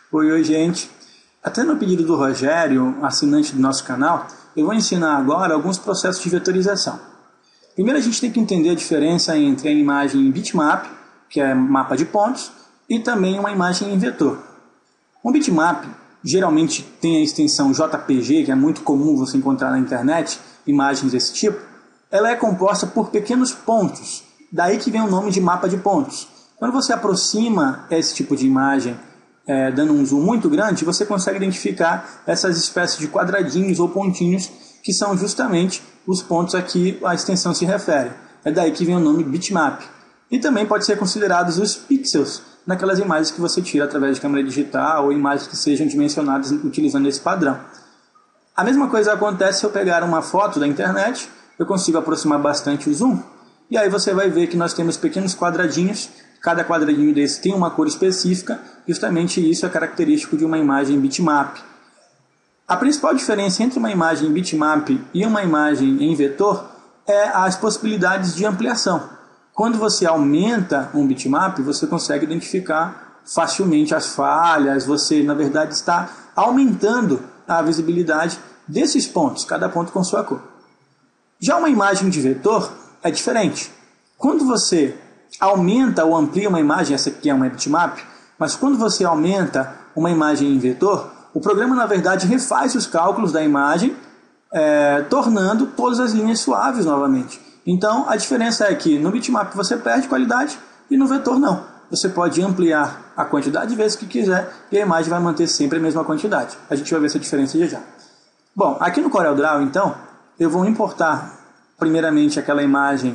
Oi, gente. Até no pedido do Rogério, assinante do nosso canal, eu vou ensinar agora alguns processos de vetorização. Primeiro a gente tem que entender a diferença entre a imagem em bitmap, que é mapa de pontos, e também uma imagem em vetor. Um bitmap geralmente tem a extensão JPG, que é muito comum você encontrar na internet, imagens desse tipo. Ela é composta por pequenos pontos, daí que vem o nome de mapa de pontos. Quando você aproxima esse tipo de imagem, dando um zoom muito grande, você consegue identificar essas espécies de quadradinhos ou pontinhos, que são justamente os pontos a que a extensão se refere. É daí que vem o nome bitmap. E também pode ser considerados os pixels, naquelas imagens que você tira através de câmera digital ou imagens que sejam dimensionadas utilizando esse padrão. A mesma coisa acontece se eu pegar uma foto da internet, eu consigo aproximar bastante o zoom, e aí você vai ver que nós temos pequenos quadradinhos, cada quadradinho desse tem uma cor específica, justamente isso é característico de uma imagem bitmap. A principal diferença entre uma imagem em bitmap e uma imagem em vetor é as possibilidades de ampliação. Quando você aumenta um bitmap, você consegue identificar facilmente as falhas, você na verdade está aumentando a visibilidade desses pontos, cada ponto com sua cor. Já uma imagem de vetor é diferente. Quando você aumenta ou amplia uma imagem, essa aqui é uma bitmap, mas quando você aumenta uma imagem em vetor, o programa na verdade refaz os cálculos da imagem, tornando todas as linhas suaves novamente. Então a diferença é que no bitmap você perde qualidade e no vetor não. Você pode ampliar a quantidade de vezes que quiser e a imagem vai manter sempre a mesma quantidade. A gente vai ver essa diferença já. Bom, aqui no CorelDRAW então, eu vou importar primeiramente aquela imagem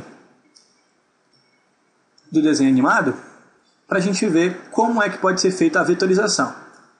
do desenho animado para a gente ver como é que pode ser feita a vetorização.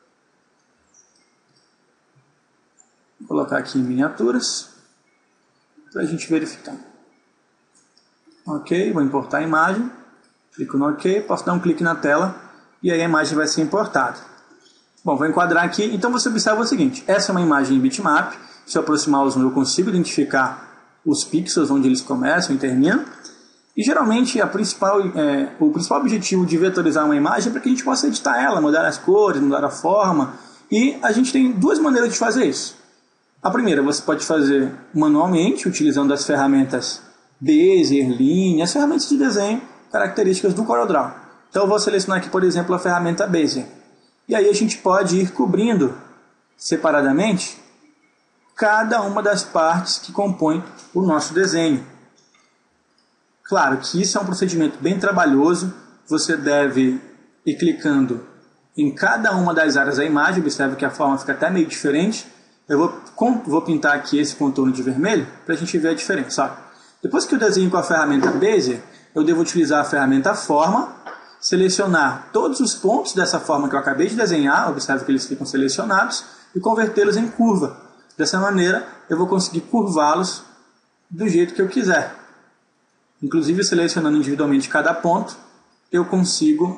Vou colocar aqui em miniaturas para a gente verificar. Ok, vou importar a imagem, clico no ok, posso dar um clique na tela e aí a imagem vai ser importada. Bom, vou enquadrar aqui, então você observa o seguinte, essa é uma imagem em bitmap, se eu aproximar o zoom eu consigo identificar os pixels onde eles começam e terminam, e geralmente o principal objetivo de vetorizar uma imagem é para que a gente possa editar ela, mudar as cores, mudar a forma, e a gente tem duas maneiras de fazer isso. A primeira você pode fazer manualmente, utilizando as ferramentas Bezier, Line, as ferramentas de desenho características do CorelDRAW. Então eu vou selecionar aqui, por exemplo, a ferramenta Bezier. E aí a gente pode ir cobrindo separadamente cada uma das partes que compõem o nosso desenho. Claro que isso é um procedimento bem trabalhoso, você deve ir clicando em cada uma das áreas da imagem, observe que a forma fica até meio diferente. Eu vou pintar aqui esse contorno de vermelho para a gente ver a diferença. Ó. Depois que eu desenho com a ferramenta Bezier, eu devo utilizar a ferramenta Forma, selecionar todos os pontos dessa forma que eu acabei de desenhar, observe que eles ficam selecionados, e convertê-los em curva. Dessa maneira, eu vou conseguir curvá-los do jeito que eu quiser. Inclusive, selecionando individualmente cada ponto, eu consigo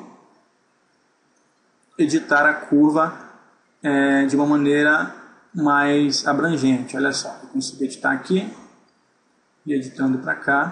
editar a curva de uma maneira mais abrangente. Olha só, eu consigo editar aqui e editando para cá.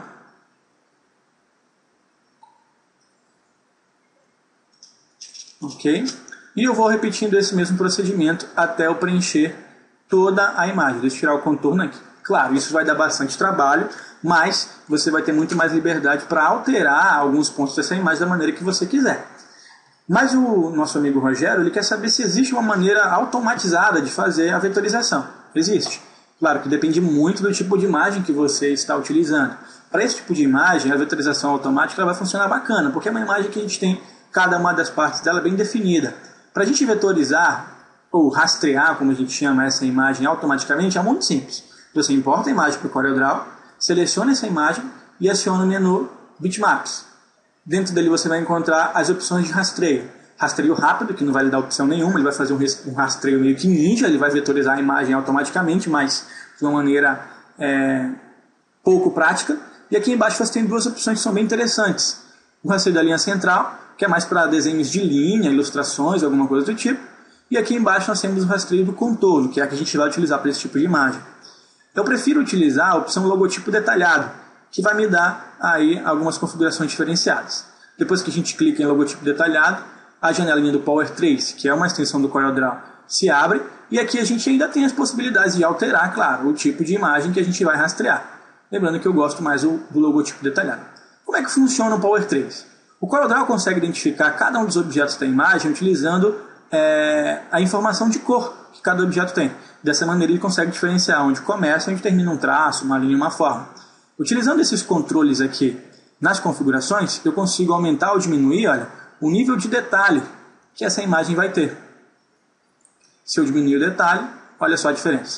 Ok? E eu vou repetindo esse mesmo procedimento até eu preencher toda a imagem. Deixa eu tirar o contorno aqui. Claro, isso vai dar bastante trabalho, mas você vai ter muito mais liberdade para alterar alguns pontos dessa imagem da maneira que você quiser. Mas o nosso amigo Rogério, ele quer saber se existe uma maneira automatizada de fazer a vetorização. Existe. Claro que depende muito do tipo de imagem que você está utilizando. Para esse tipo de imagem, a vetorização automática ela vai funcionar bacana, porque é uma imagem que a gente tem cada uma das partes dela bem definida. Para a gente vetorizar, ou rastrear, como a gente chama essa imagem automaticamente, é muito simples. Você importa a imagem para o CorelDRAW, seleciona essa imagem e aciona o menu Bitmaps. Dentro dele você vai encontrar as opções de rastreio. Rastreio rápido, que não vai lhe dar opção nenhuma, ele vai fazer um rastreio meio que ninja, ele vai vetorizar a imagem automaticamente, mas de uma maneira pouco prática. E aqui embaixo você tem duas opções que são bem interessantes. O rastreio da linha central, que é mais para desenhos de linha, ilustrações, alguma coisa do tipo. E aqui embaixo nós temos o rastreio do contorno, que é a que a gente vai utilizar para esse tipo de imagem. Eu prefiro utilizar a opção logotipo detalhado, que vai me dar aí algumas configurações diferenciadas. Depois que a gente clica em logotipo detalhado, a janelinha do Power Trace, que é uma extensão do CorelDRAW, se abre, e aqui a gente ainda tem as possibilidades de alterar, claro, o tipo de imagem que a gente vai rastrear. Lembrando que eu gosto mais do logotipo detalhado. Como é que funciona o Power Trace? O CorelDRAW consegue identificar cada um dos objetos da imagem utilizando a informação de cor que cada objeto tem. Dessa maneira ele consegue diferenciar onde começa e onde termina um traço, uma linha e uma forma. Utilizando esses controles aqui nas configurações, eu consigo aumentar ou diminuir, olha, o nível de detalhe que essa imagem vai ter. Se eu diminuir o detalhe, olha só a diferença.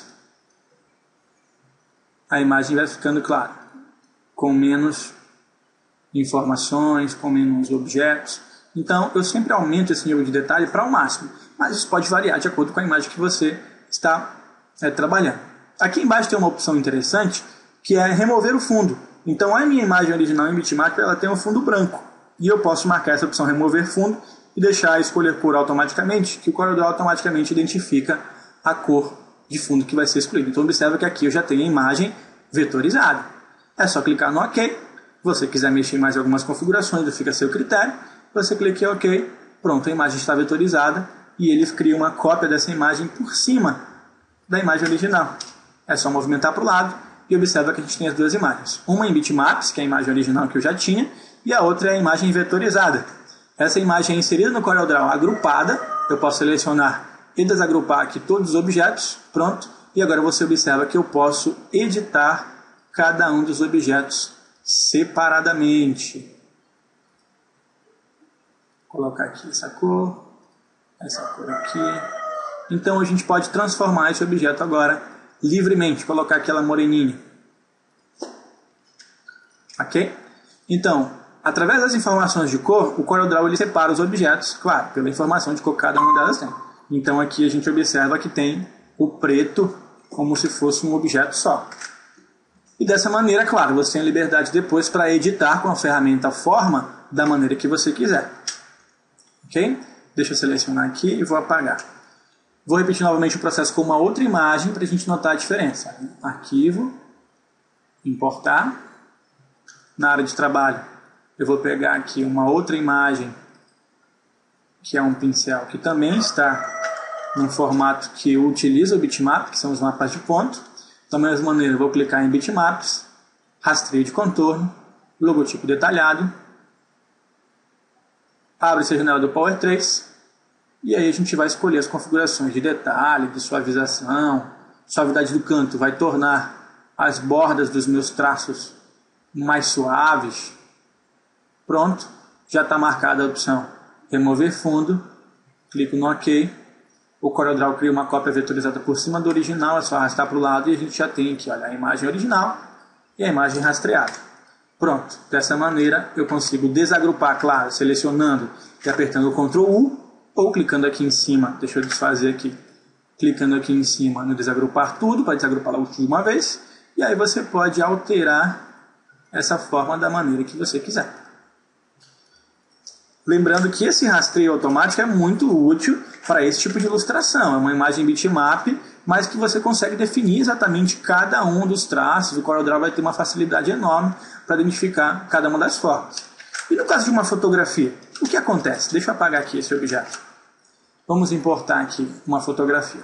A imagem vai ficando clara, com menos informações, com menos objetos. Então, eu sempre aumento esse nível de detalhe para o máximo, mas isso pode variar de acordo com a imagem que você está trabalhando. Aqui embaixo tem uma opção interessante, que é remover o fundo. Então, a minha imagem original em bitmap, ela tem um fundo branco. E eu posso marcar essa opção remover fundo e deixar escolher cor automaticamente, que o CorelDRAW automaticamente identifica a cor de fundo que vai ser escolhido. Então, observa que aqui eu já tenho a imagem vetorizada. É só clicar no OK. Se você quiser mexer em mais algumas configurações, fica a seu critério. Você clica em OK. Pronto, a imagem está vetorizada e ele cria uma cópia dessa imagem por cima da imagem original. É só movimentar para o lado e observa que a gente tem as duas imagens. Uma em bitmaps, que é a imagem original que eu já tinha, e a outra é a imagem vetorizada. Essa imagem é inserida no CorelDRAW agrupada. Eu posso selecionar e desagrupar aqui todos os objetos. Pronto. E agora você observa que eu posso editar cada um dos objetos separadamente. Vou colocar aqui essa cor aqui. Então a gente pode transformar esse objeto agora livremente. Colocar aquela moreninha. Ok? Então, através das informações de cor, o CorelDRAW ele separa os objetos, claro, pela informação de cor que cada uma delas tem. Então aqui a gente observa que tem o preto como se fosse um objeto só. E dessa maneira, claro, você tem a liberdade depois para editar com a ferramenta Forma da maneira que você quiser. Ok? Deixa eu selecionar aqui e vou apagar. Vou repetir novamente o processo com uma outra imagem para a gente notar a diferença. Arquivo, importar. Na área de trabalho, eu vou pegar aqui uma outra imagem, que é um pincel, que também está num formato que utiliza o bitmap, que são os mapas de ponto. Da mesma maneira, eu vou clicar em bitmaps, rastreio de contorno, logotipo detalhado, abre-se a janela do Power Trace, e aí a gente vai escolher as configurações de detalhe, de suavização. Suavidade do canto vai tornar as bordas dos meus traços mais suaves. Pronto, já está marcada a opção remover fundo, clico no OK. O CorelDRAW cria uma cópia vetorizada por cima do original, é só arrastar para o lado e a gente já tem aqui, olha, a imagem original e a imagem rastreada. Pronto, dessa maneira eu consigo desagrupar, claro, selecionando e apertando o Ctrl U ou clicando aqui em cima, deixa eu desfazer aqui, clicando aqui em cima no desagrupar tudo, para desagrupar logo tudo de uma vez, e aí você pode alterar essa forma da maneira que você quiser. Lembrando que esse rastreio automático é muito útil para esse tipo de ilustração. É uma imagem bitmap, mas que você consegue definir exatamente cada um dos traços. O CorelDRAW vai ter uma facilidade enorme para identificar cada uma das formas. E no caso de uma fotografia, o que acontece? Deixa eu apagar aqui esse objeto. Vamos importar aqui uma fotografia.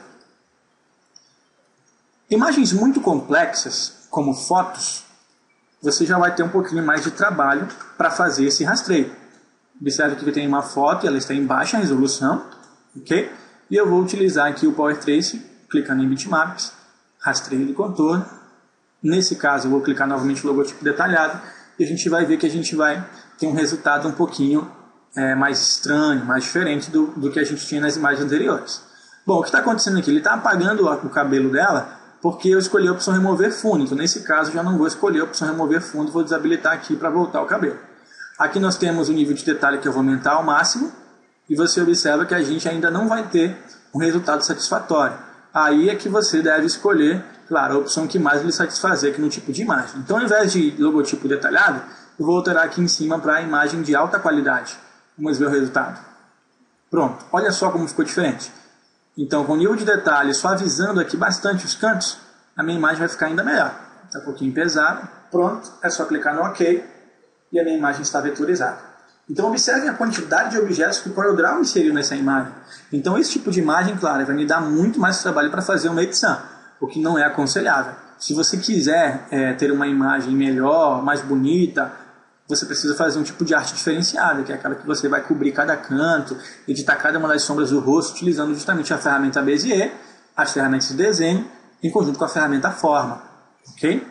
Imagens muito complexas, como fotos, você já vai ter um pouquinho mais de trabalho para fazer esse rastreio. Observe que eu tenho uma foto e ela está em baixa resolução, ok? E eu vou utilizar aqui o Power Trace, clicando em bitmaps, rastreio do contorno. Nesse caso eu vou clicar novamente no logotipo detalhado e a gente vai ver que a gente vai ter um resultado um pouquinho mais estranho, mais diferente do que a gente tinha nas imagens anteriores. Bom, o que está acontecendo aqui? Ele está apagando o cabelo dela porque eu escolhi a opção remover fundo. Então nesse caso eu já não vou escolher a opção remover fundo, vou desabilitar aqui para voltar o cabelo. Aqui nós temos o nível de detalhe que eu vou aumentar ao máximo e você observa que a gente ainda não vai ter um resultado satisfatório. Aí é que você deve escolher, claro, a opção que mais lhe satisfazer aqui no tipo de imagem. Então, ao invés de logotipo detalhado, eu vou alterar aqui em cima para a imagem de alta qualidade. Vamos ver o resultado. Pronto, olha só como ficou diferente. Então, com o nível de detalhe suavizando aqui bastante os cantos, a minha imagem vai ficar ainda melhor. Está um pouquinho pesada. Pronto, é só clicar no OK. E a minha imagem está vetorizada. Então observem a quantidade de objetos que o CorelDRAW inseriu nessa imagem. Então esse tipo de imagem, claro, vai me dar muito mais trabalho para fazer uma edição, o que não é aconselhável. Se você quiser ter uma imagem melhor, mais bonita, você precisa fazer um tipo de arte diferenciada, que é aquela que você vai cobrir cada canto, editar cada uma das sombras do rosto, utilizando justamente a ferramenta Bezier, as ferramentas de desenho, em conjunto com a ferramenta Forma. Ok?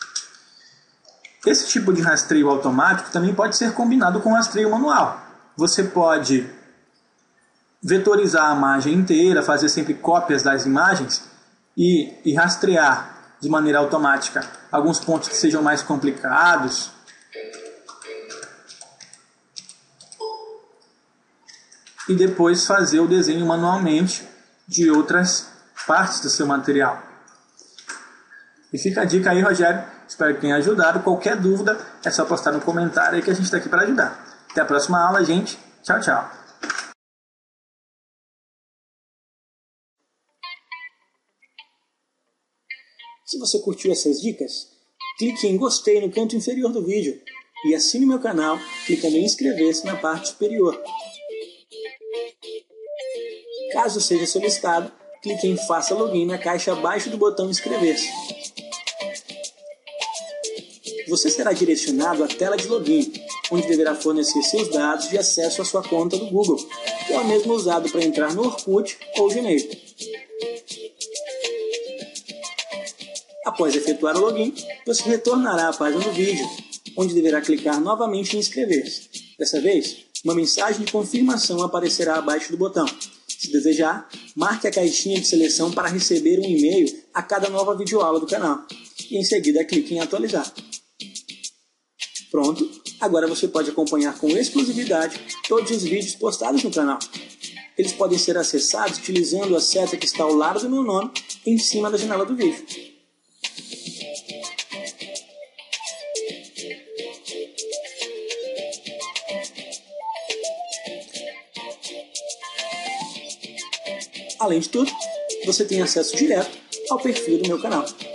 Esse tipo de rastreio automático também pode ser combinado com rastreio manual. Você pode vetorizar a imagem inteira, fazer sempre cópias das imagens e rastrear de maneira automática alguns pontos que sejam mais complicados. E depois fazer o desenho manualmente de outras partes do seu material. E fica a dica aí, Rogério. Espero que tenha ajudado. Qualquer dúvida é só postar no comentário aí que a gente está aqui para ajudar. Até a próxima aula, gente. Tchau, tchau. Se você curtiu essas dicas, clique em gostei no canto inferior do vídeo e assine meu canal clicando em inscrever-se na parte superior. Caso seja solicitado, clique em faça login na caixa abaixo do botão inscrever-se. Você será direcionado à tela de login, onde deverá fornecer seus dados de acesso à sua conta do Google, que é o mesmo usado para entrar no Orkut ou Gmail. Após efetuar o login, você retornará à página do vídeo, onde deverá clicar novamente em inscrever-se. Dessa vez, uma mensagem de confirmação aparecerá abaixo do botão. Se desejar, marque a caixinha de seleção para receber um e-mail a cada nova videoaula do canal. E em seguida clique em atualizar. Pronto, agora você pode acompanhar com exclusividade todos os vídeos postados no canal. Eles podem ser acessados utilizando a seta que está ao lado do meu nome em cima da janela do vídeo. Além de tudo, você tem acesso direto ao perfil do meu canal.